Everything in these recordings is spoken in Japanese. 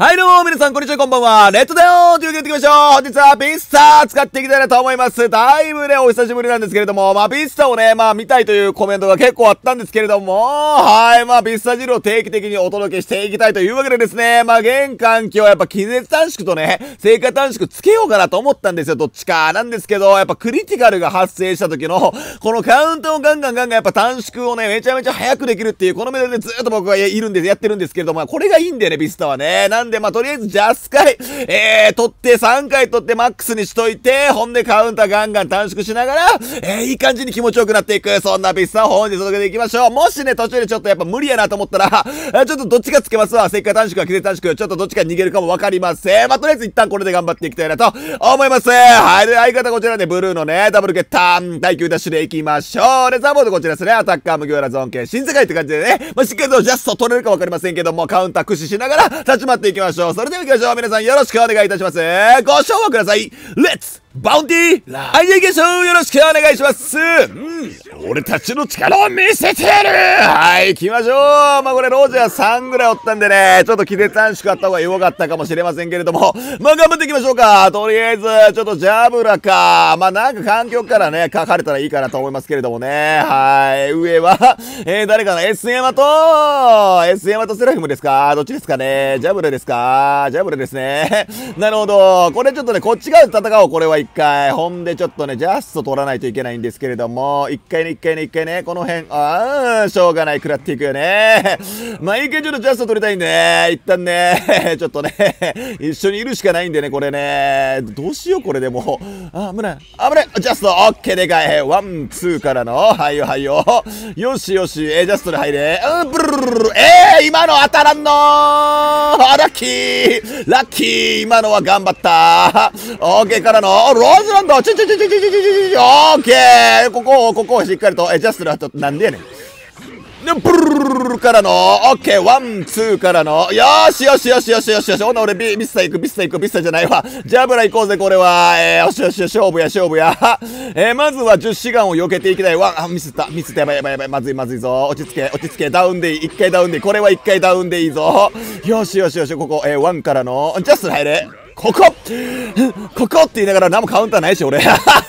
はいどうも皆さんこんにちはこんばんは。レッドだよーというわけでやっていきましょう。本日はビスタ使っていきたいなと思います。だいぶね、お久しぶりなんですけれども、ビスタをね、見たいというコメントが結構あったんですけれども、はい、ビスタ汁を定期的にお届けしていきたいというわけでですね、現環境やっぱ気絶短縮とね、成果短縮つけようかなと思ったんですよ、どっちか。なんですけど、やっぱクリティカルが発生した時の、このカウントをガンガンやっぱ短縮をね、めちゃめちゃ早くできるっていう、このメダルでずーっと僕がやってるんですけれども、これがいいんだよね、ビスタはね。なんで、とりあえずジャス回、取って3回取ってマックスにしといて、ほんでカウンターガンガン短縮しながら、いい感じに気持ちよくなっていく、そんなビスタを本日届けていきましょう。もしね、途中でちょっとやっぱ無理やなと思ったら、ちょっとどっちかつけますわ。成果短縮か気絶短縮、ちょっとどっちか逃げるかもわかりません。とりあえず一旦これで頑張っていきたいなと思います。はい。で、相方こちらでブルーのね、ダブルゲッター、第9ダッシュでいきましょう。で、ザボードこちらですね、アタッカー無業らゾーン系、新世界って感じでね、しっかりとジャスト取れるかわかりませんけども、カウンター駆使しながら立ち回っていきましょう。それでは行きましょう。皆さんよろしくお願いいたします。ご賞和ください。レッツバウンティーはい、じゃあ行きましょう。よろしくお願いします。俺たちの力を見せてやるはい、行きましょう。これロジャー3ぐらいおったんでね、ちょっと気絶短縮あった方が良かったかもしれませんけれども、頑張っていきましょうか。とりあえず、ちょっとジャブラか。なんか環境からね、書かれたらいいかなと思いますけれどもね。はい、上は、誰かな ?S 山とセラフィムですかどっちですかねジャブレですかジャブレですね。なるほど。これちょっとね、こっち側で戦おう。これは一回。ほんでちょっとね、ジャスト取らないといけないんですけれども、一回ね、この辺、しょうがない、食らっていくよね。一回ちょっとジャスト取りたいんでね、一旦ね、ちょっとね、一緒にいるしかないんでね、これね、どうしよう、これでもう。危ない、ジャスト、オッケーでかい。ワン、ツーからの、はいよ。よし、ジャストで入れ。ブルルルルル、今の当たらんのラッキー今のは頑張ったオッケーからの、ローズランドオッケーここをしっかりと、ジャストの後、なんでやねん。ブルルルからの、オッケー、ワン、ツーからの、よし。ほな、俺、ビスタじゃないわ。ジャブラ行こうぜ、これは。よし、勝負や。まずは10志願を避けていきたい。ミスった、やばい。まずいぞ。落ち着け、ダウンでいい。1回ダウンでいい。これは1回ダウンでいいぞ。よし、ここ、ワンからの、ジャスト入れ。ここって言いながら何もカウンターないし、俺。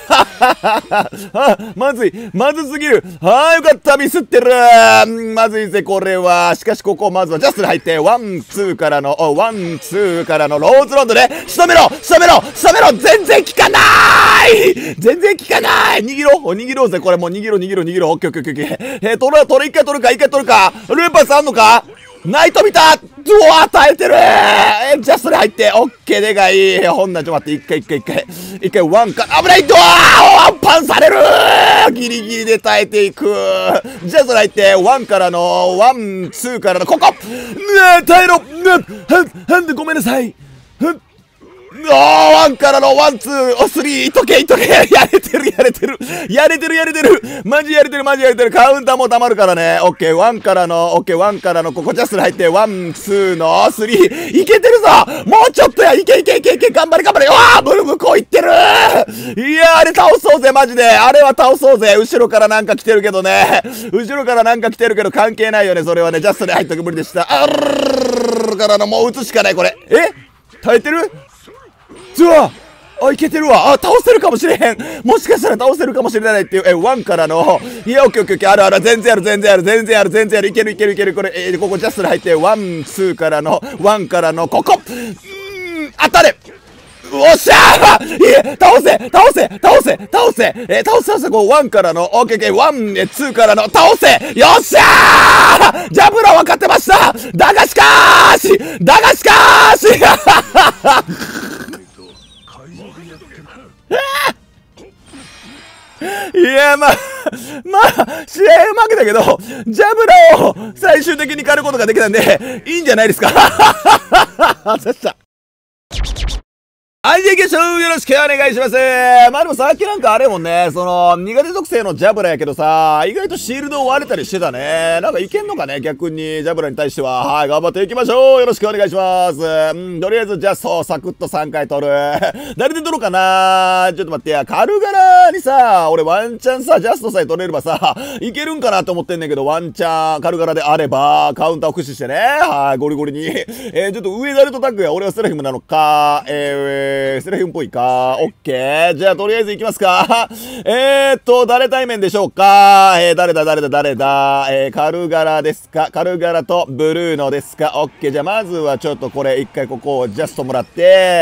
まずすぎる。よかった、ミスってる。まずいぜ、これは。しかし、ここ、まずはジャストで入って、ワン、ツーからのローズロンドで、仕留めろ全然効かない握ろうぜ、これもう握ろう。オッケー。一回取るか。ルーパスあんのかナイト見た耐えてるジャストで入って、オッケーでかい。ほんな、ちょっと待って、一回ワンか、危ないワンパンされるギリギリで耐えていく。ジャストで入って、ワン、ツーからの、ここ耐えろごめんなさい。ワンからのワン、ツー、スリー、いとけ。やれてる。マジやれてる。カウンターも溜まるからね。オッケー、ワンからの、ここジャストで入って、ワン、ツーの、スリー、いけてるぞもうちょっとや、いけ。頑張れ。ブル向こう行ってるいや、あれ倒そうぜ、マジで。あれは倒そうぜ。後ろからなんか来てるけど関係ないよね、それはね。ジャストで入ったく無理でした。からの、もう打つしかない、これ。耐えてるいけてるわ。倒せるかもしれへん。もしかしたら倒せるかもしれないっていう、ワンからの、いや、オッケー、ある、全然ある。いける。これ、ここジャストで入って、ワン、ツーからの、ここ当たれおっしゃー倒せこう、ワンからの、オッケー、ワン、ツーからの、倒せよっしゃージャブラ分かってましただがしかーしいや、試合負けたけど、ジャブラを最終的に狩ることができたんで、いいんじゃないですかはい、行きましょう。よろしくお願いします。まあでもさっきなんかあれもんね、苦手属性のジャブラやけどさ、意外とシールドを割れたりしてたね。なんかいけんのかね、逆に、ジャブラに対しては。はい、頑張っていきましょう。よろしくお願いします。とりあえず、じゃあそう、サクッと3回取る。誰で取ろうかな。ちょっと待ってや、カルガラにさ、俺ワンチャンさ、ジャストさえ取れればさ、いけるんかなと思ってんねんけど、ワンチャン、カルガラであれば、カウンターを駆使してね。はい、ゴリゴリに。ちょっと上ダルトタッグや、俺はセラフィムなのか、セラフィムっぽいか。オッケー。じゃあ、とりあえず行きますか。誰対面でしょうか。誰だ。カルガラですか。カルガラとブルーノですか。オッケー。じゃあ、まずはちょっとこれ、一回ここをジャストもらって、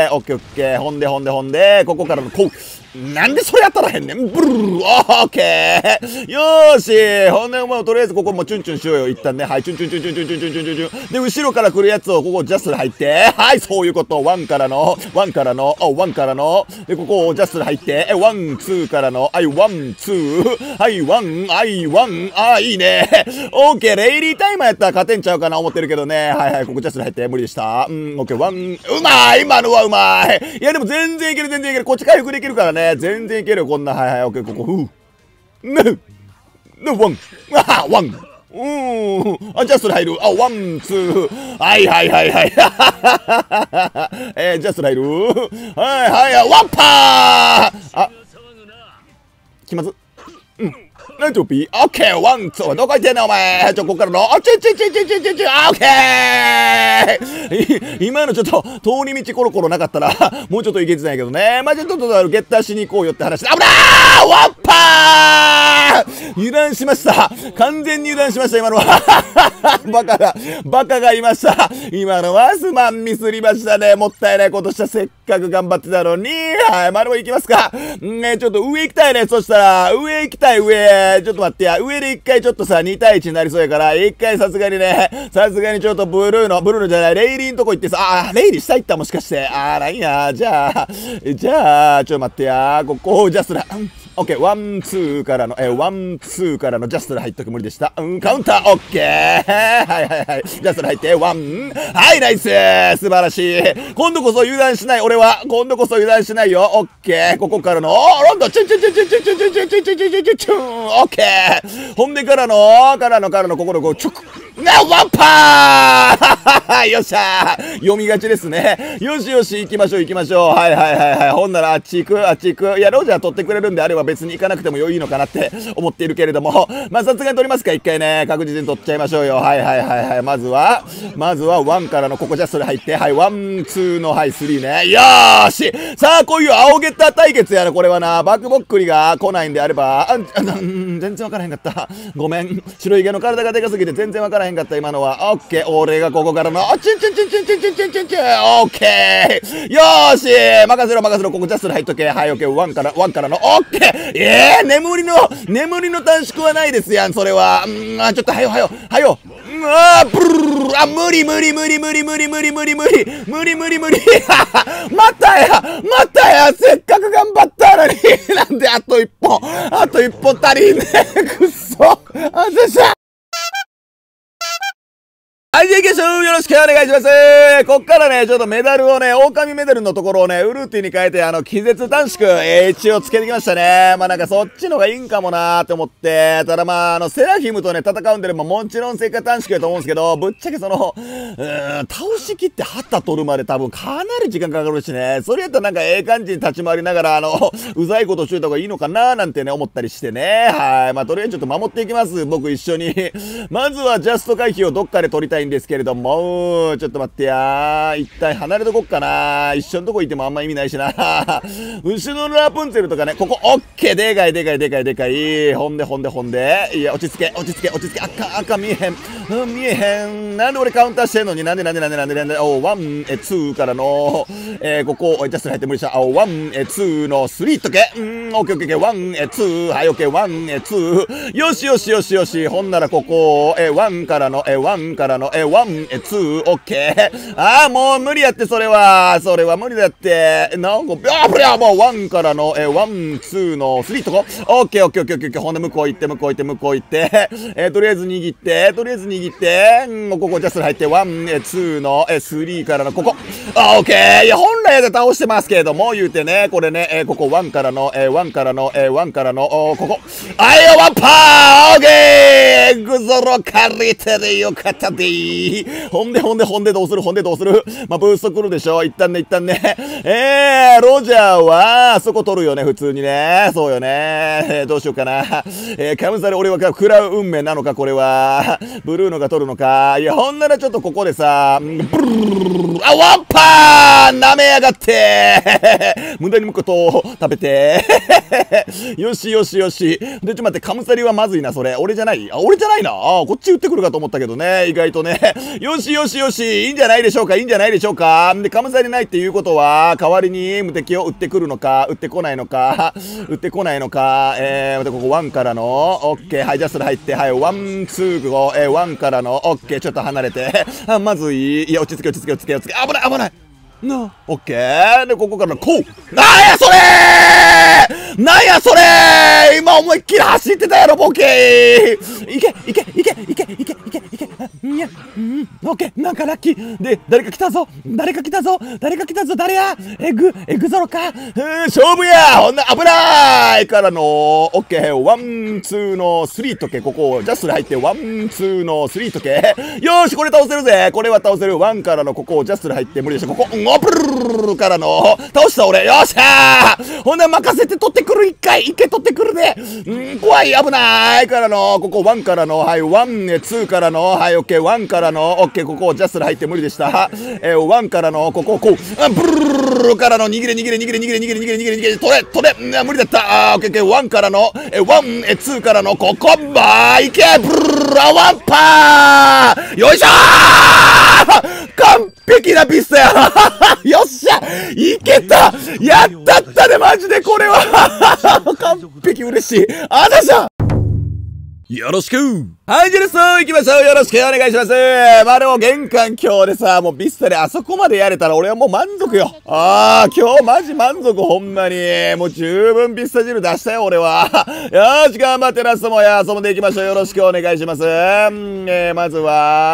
オッケー。ほんで、ここからのこう。なんでそれやったらへんねん。ブルーオッケーよーしほんで、もうとりあえずここもチュンチュンしようよ。一旦ね。はい、チュン。で、後ろから来るやつをここジャストで入って。はい、そういうこと。ワンからの。で、ここをジャストで入って。ワン、ツーからの。はい、ワン、ツー。はい、ワン。いいね。オッケー。レイリータイマーやったら勝てんちゃうかな思ってるけどね。はい、ここジャストで入って。無理でした。オッケー。ワン、うまい今のはうまいいや、でも全然いける。こっち回復できるからね。全然いけるよ、こんな。はい、オッケー、ここ、ワン。ワン。ジャストで入る。ワン、ツー。はい。ジャストで入る。ワンパー気まず。なんちょぴーオッケーワン、ツー。どこ行ってんねん、お前。ここからの。オッケー今のちょっと、通り道コロコロなかったら、もうちょっといけてないけどね。まあ、ちょっとゲッターしに行こうよって話で。危なーワッパー油断しました。完全に油断しました、今のは。バカがいました。今のはミスりましたね。もったいないことした。せっかく頑張ってたのに。はい、丸も行きますか。ちょっと上行きたいね。そしたら、上行きたい、上。ちょっと待ってや。上で一回ちょっとさ、2対1になりそうやから、一回さすがにちょっとブルーのじゃない、レイリーのとこ行ってさ、レイリー下行ったもしかして。ないや。じゃあ、ちょっと待ってや。ここをジャストだ。オッケー、ワン、ツーからの、ジャストで入っとく無理でした。カウンター、オッケー。はい。ジャストで入って、ワン。はい、ナイス素晴らしい。今度こそ油断しない、俺は。今度こそ油断しないよ。オッケー。ここからの、ロンドン、オッケー。ほんでからの、ここの、チョク。ワンパーよっしゃー読みがちですね。よし、行きましょう。はい。ほんなら、あっち行く。いや、ロジャー取ってくれるんであれば別に行かなくてもいいのかなって思っているけれども。まあ、さすがに取りますか、一回ね。確実に取っちゃいましょうよ。はい。まずは、ワンからのここジャストで入って、はい、ワン、ツーの、はい、スリーね。よーしさあ、こういう青ゲッター対決やな、これはな。バックボックリが来ないんであれば、全然わからへんかった。ごめん。白い毛の体がでかすぎて全然わからへんかった、今のは。オッケー。俺がここからの、オッケー。よーし任せろ。ここジャストで入っとけ。はい、オッケー。ワンからの、オッケー。眠りの短縮はないですやん、それは。ちょっと、はよ。無理。またや。せっかく頑張ったのに。なんであと一本足りんねくっそ。はい、じゃあ行きましょう。よろしくお願いします。こっからね、ちょっとメダルをね、狼メダルのところをね、ウルティに変えて、気絶短縮、一応つけてきましたね。まあなんかそっちのがいいんかもなーって思って、ただまあ、セラフィムとね、戦うんでももちろん成果短縮やと思うんですけど、ぶっちゃけ倒しきって旗取るまで多分かなり時間かかるしね、それやったらなんか感じに立ち回りながら、うざいことしといた方がいいのかなーなんてね、思ったりしてね。はい。まあとりあえずちょっと守っていきます。僕一緒に。まずはジャスト回避をどっかで取りたいんですけれども、ちょっと待ってやー。一体離れとこっかな。一緒のとこいてもあんま意味ないしな。後ろのラプンツェルとかね、ここ、オッケー。でかい。ほんで。いや、落ち着け。赤見えへん。なんで俺カウンターしてんのに、なんで。ワン、ツーからの、ここ、ジャスト入って無理した。ワン、ツーの、スリーとけ。オッケー。ワン、ツー。はい、オッケー。ワン、ツー。よし。ほんならここ、ワンからの、 ワン、ツー、オッケー。ああ、もう無理やって、それは無理だって。なんか、ブリャーもうワンからの、ワン、ツーの、スリーとこ。オッケー、オッケー、オッケー、オッケー。ほんで、向こう行って、向こう行って、向こう行って、とりあえず握って、ここジャスト入って、ワン、ツーの、スリーからの、ここ。あ、オッケー。いや、本来で倒してますけれども、言うてね、これね、ここ、ワンからの、ここ。あいよ、ワンパーオッケーグゾロ借りてるよかったでー。ほんでどうするまあ、ブースト来るでしょ一旦ね。ロジャーは、そこ取るよね、普通にね。そうよね。どうしようかな。カムサル俺は食らう運命なのか、これは。ブルーノが取るのか。いや、ほんならちょっとここでさ、ワンパー舐めやがって無駄に向こうと食べてよし。で、待って、カムサリはまずいな、それ。俺じゃないな。こっち撃ってくるかと思ったけどね、意外とね。よし。いいんじゃないでしょうか。で、カムサリないっていうことは、代わりに無敵を撃ってくるのか、撃ってこないのか。待って、ここワンからの、オッケー、はい、ジャストで入って、はい、ワン、ツー、5、ワンからの、オッケー、ちょっと離れて。まずいや、落ち着け。危ないオッケー。で、ここからこう。なんやそれ今思いっきり走ってたやろ、ボケー。いけ。オッケー。なんかラッキー。で、誰か来たぞ。誰やエグゾロか。勝負やほんな、危ないからの、オッケー。ワン、ツーのスリーとけ。ここ、ジャストで入って、ワン、ツーのスリーとけ。よーし、これ倒せるぜ。これは倒せる。ワンからの、ここ、ジャストで入って、無理でしょ。ここ、ブルルからの、倒した俺。よっしゃーほんで任せて取ってくる。一回取ってくるで。怖い、危ないからの、ここ、ワンからの、はい、ワン、ツーからの、はい、オッケー、ワンからの、オッケー、ここ、ジャストで入って無理でした。ワンからの、ここ、こう、ブルルからの、逃げれ、取れ、無理だった。オッケー、ワンからの、ワン、ツーからの、ここ、いけ、ブルルワンパーよいしょー完璧なピストやよっしゃいけたやったったねマジでこれは完璧嬉しいあざしゃよろしくはい、じゃあです行きましょうよろしくお願いしますまあでも玄関今日でさ、もうビスタであそこまでやれたら俺はもう満足よ今日マジ満足ほんまにもう十分ビスタ汁出したよ俺はよーし、頑張ってラストも遊んでいきましょうよろしくお願いしますまず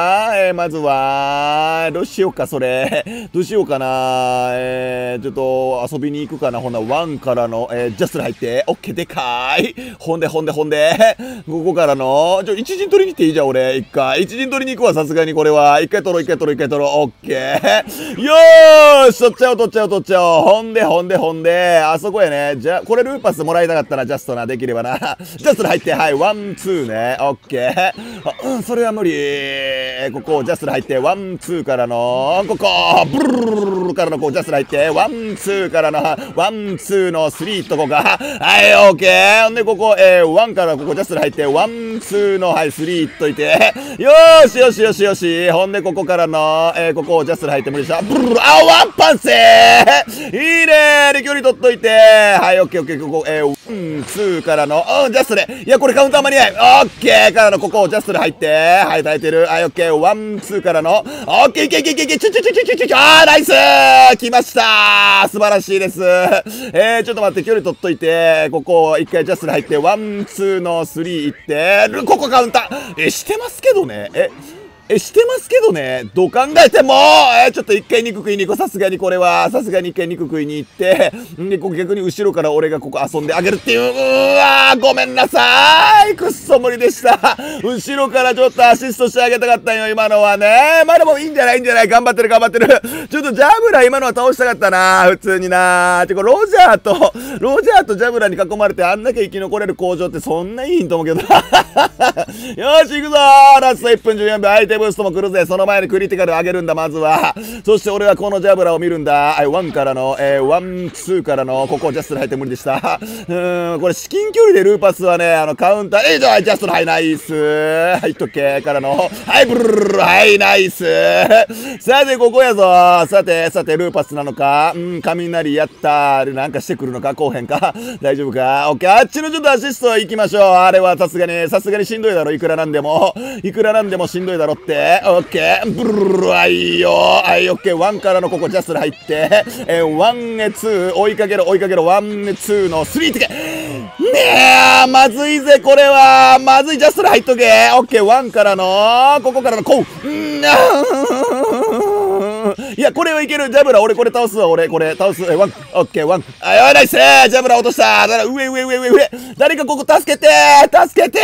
はどうしようかそれどうしようかなちょっと遊びに行くかなほんなワンからのジャストに入ってオッケーでかーいほんでここからの一陣取りに行っていいじゃん俺一陣取りに行くわさすがにこれは一回取ろうオッケーよーし取っちゃおうほんであそこやねじゃあこれルーパスもらいたかったなジャストなできればなジャストで入ってはいワンツーねオッケーそれは無理ここジャストで入ってワンツーからのここブルルルからのこうジャストで入ってワンツーからのワンツーのスリーとこかはいオッケーほんでここワンからここジャストで入ってワンツーのはいスリーいっといてよしほんでここからのここジャストで入って無理でしたブルルワンパンセーいいねで距離取っといてはいオッケーここワンツーからのジャストでいやこれカウンター間に合いオッケーからのここジャストで入ってはい耐えてるはいオッケーワンツーからのオッケーいけナイス来ました素晴らしいですちょっと待って距離取っといてここ一回ジャストで入ってワンツーのスリーいってここカウンターしてますけどねどう考えてもちょっと一回肉食いに行こうさすがにこれは一回肉食いに行ってでここ逆に後ろから俺がここ遊んであげるっていうごめんなさいくっそ無理でした後ろからちょっとアシストしてあげたかったんよ今のはねまあでもいいんじゃない頑張ってるちょっとジャブラ今のは倒したかったな普通になロジャーとジャブラに囲まれてあんだけ生き残れる工場ってそんないいと思うけどよし行くぞラスト1分14秒相手ブーストも来るぜその前にクリティカル上げるんだまずはそして俺はこのジャブラを見るんだワンからのワンツーからのここジャストで入って無理でしたこれ至近距離でルーパスはねカウンタージャストのはいナイスはいとけからのはいブルルルはいナイスさてここやぞさてルーパスなのか雷やったなんかしてくるのか後編か大丈夫かオッケーあっちのちょっとアシスト行きましょうあれはさすがにしんどいだろいくらなんでもしんどいだろっ 。オッケー。ブルル、はいいよ。はい、オッケー。1からのここジャストで入って、1、2、追いかけろ、追いかけろ。1、2の3ってけ。ねえ、まずいぜ、これは。まずい、ジャストで入っとけ。オッケー、1からの、ここからの、こう。いや、これはいける。ジャブラ、俺これ倒すわ。俺これ倒す。ワン。オッケー、ワン。あ、よい、ナイス。ジャブラ落とした。だから上。誰かここ助けて。助けて、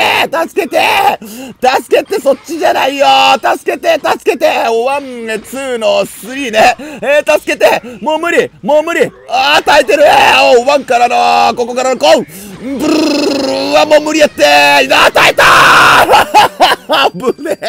そっちじゃないよ。助けて。ワン、ツーの3ね。助けて。もう無理。あー、耐えてる。ワンからの、ここからの、こう。ブルー、うわ、もう無理やって。耐えたー危ね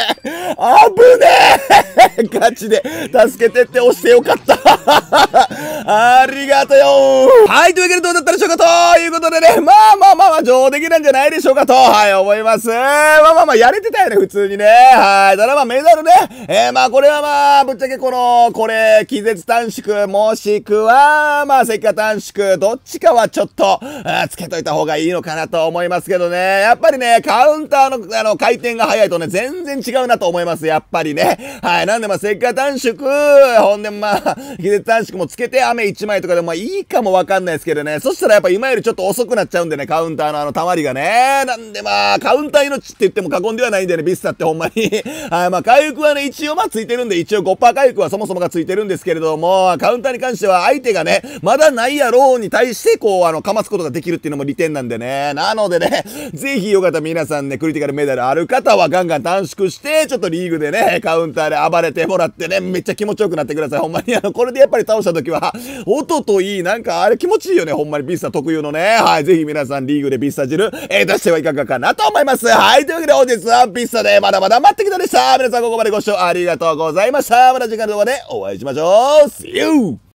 えガチで助けてって押してよかったありがとうよはい、というわけでどうだったでしょうかということでね、まあ上出来なんじゃないでしょうかと、はい、思います。やれてたよね、普通にね。はい。ただメダルね、これはぶっちゃけこれ、気絶短縮、もしくは、石化短縮、どっちかはちょっと、つけといた方がいいのかなと思いますけどね。やっぱりね、カウンターの回転が早いとね、全然違うなと思います。やっぱりね。はい。なんで石化短縮、ほんで気絶短縮もつけて雨1枚とかでもいいかもわかんないですけどね。そしたらやっぱ今よりちょっと遅くなっちゃうんでね、カウンターの溜まりがね。なんでカウンター命って言っても過言ではないんでね、ビスタってほんまに。はい。回復はね、一応ついてるんで、一応 5% 回復はそもそもがついてるんですけれども、カウンターに関しては相手がね、まだないやろうに対してかますことができるっていうのも利点なんでね。なのでね、ぜひよかったら皆さんね、クリティカルメダルある方はガンガン短縮して、ちょっとリーグでね、カウンターで暴れてもらってね、めっちゃ気持ちよくなってください。ほんまにこれでやっぱり倒した時は、音といい、なんかあれ気持ちいいよね、ほんまにビスタ特有のね。はい、ぜひ皆さんリーグでビスタ汁、出してはいかがかなと思います。はい、というわけで本日はビスタでまだまだ待ってきたでした。皆さんここまでご視聴ありがとうございました。また次回の動画でお会いしましょう。See you!